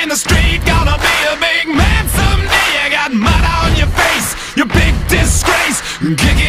in the street, gonna be a big man someday. You got mud on your face, you big disgrace, kicking